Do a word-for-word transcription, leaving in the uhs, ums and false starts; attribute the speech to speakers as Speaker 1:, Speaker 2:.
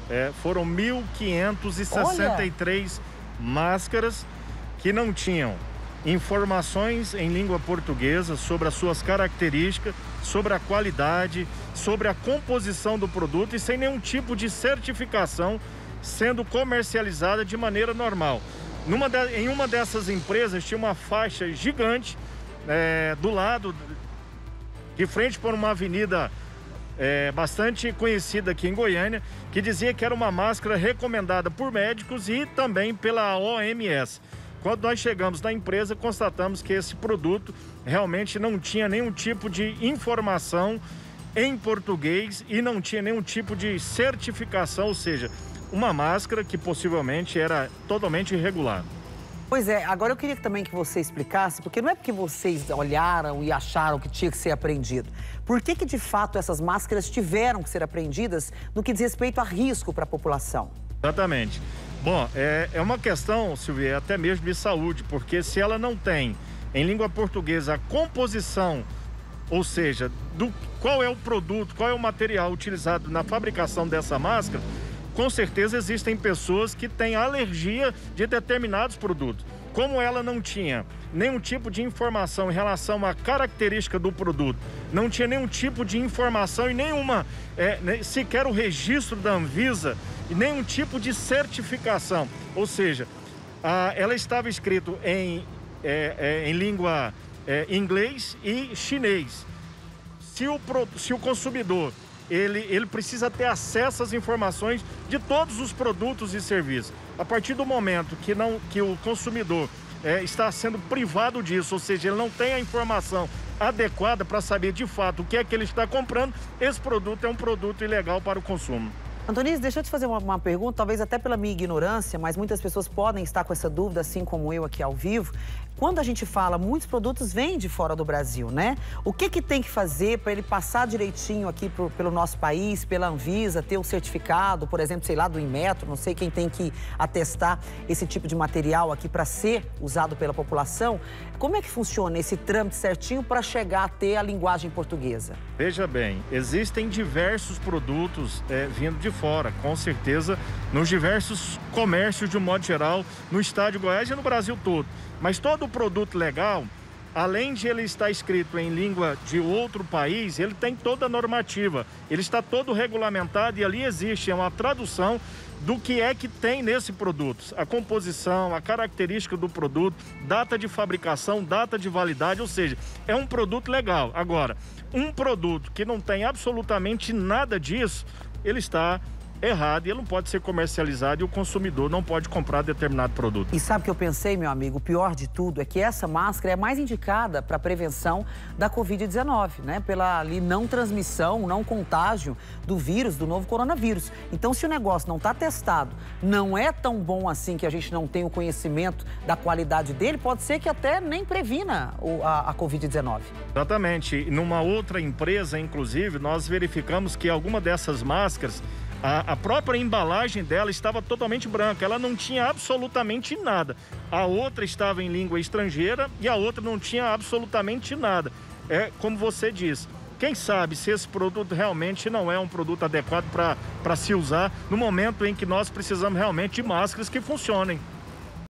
Speaker 1: É, foram mil quinhentas e sessenta e três máscaras que não tinham informações em língua portuguesa sobre as suas características, sobre a qualidade, sobre a composição do produto e sem nenhum tipo de certificação sendo comercializada de maneira normal. Numa de, em uma dessas empresas tinha uma faixa gigante é, do lado, de frente por uma avenida é, bastante conhecida aqui em Goiânia, que dizia que era uma máscara recomendada por médicos e também pela O M S. Quando nós chegamos na empresa, constatamos que esse produto realmente não tinha nenhum tipo de informação em português e não tinha nenhum tipo de certificação, ou seja, uma máscara que possivelmente era totalmente irregular.
Speaker 2: Pois é, agora eu queria também que você explicasse, porque não é porque vocês olharam e acharam que tinha que ser apreendido. Por que que, de fato, essas máscaras tiveram que ser apreendidas no que diz respeito a risco para a população?
Speaker 1: Exatamente. Bom, é, é uma questão, Silvia, até mesmo de saúde, porque se ela não tem em língua portuguesa a composição, ou seja, do qual é o produto, qual é o material utilizado na fabricação dessa máscara, com certeza existem pessoas que têm alergia de determinados produtos. Como ela não tinha nenhum tipo de informação em relação à característica do produto, não tinha nenhum tipo de informação e nenhuma, é, sequer o registro da Anvisa e nenhum tipo de certificação. Ou seja, a, ela estava escrito em, é, é, em língua é, inglês e chinês. Se o, se o consumidor Ele, ele precisa ter acesso às informações de todos os produtos e serviços. A partir do momento que, não, que o consumidor é, está sendo privado disso, ou seja, ele não tem a informação adequada para saber de fato o que é que ele está comprando, esse produto é um produto ilegal para o consumo.
Speaker 2: Antonize, deixa eu te fazer uma, uma pergunta, talvez até pela minha ignorância, mas muitas pessoas podem estar com essa dúvida, assim como eu aqui ao vivo. Quando a gente fala, muitos produtos vêm de fora do Brasil, né? O que que tem que fazer para ele passar direitinho aqui pro, pelo nosso país, pela Anvisa, ter o certificado, por exemplo, sei lá, do Inmetro, não sei quem tem que atestar esse tipo de material aqui para ser usado pela população. Como é que funciona esse trâmite certinho para chegar a ter a linguagem portuguesa?
Speaker 1: Veja bem, existem diversos produtos é, vindo de fora, com certeza, nos diversos comércios de um modo geral, no estado de Goiás e no Brasil todo. Mas todo o produto legal, além de ele estar escrito em língua de outro país, ele tem toda a normativa, ele está todo regulamentado e ali existe uma tradução do que é que tem nesse produto, a composição, a característica do produto, data de fabricação, data de validade, ou seja, é um produto legal. Agora, um produto que não tem absolutamente nada disso, ele está errado e ele não pode ser comercializado e o consumidor não pode comprar determinado produto.
Speaker 2: E sabe o que eu pensei, meu amigo? O pior de tudo é que essa máscara é mais indicada para prevenção da covid dezenove, né? Pela ali, não transmissão, não contágio do vírus, do novo coronavírus. Então, se o negócio não está testado, não é tão bom assim que a gente não tem o conhecimento da qualidade dele, pode ser que até nem previna o, a, a covid dezenove.
Speaker 1: Exatamente. Numa outra empresa, inclusive, nós verificamos que alguma dessas máscaras, A, a própria embalagem dela estava totalmente branca, ela não tinha absolutamente nada. A outra estava em língua estrangeira e a outra não tinha absolutamente nada. É como você disse, quem sabe se esse produto realmente não é um produto adequado para se usar no momento em que nós precisamos realmente de máscaras que funcionem.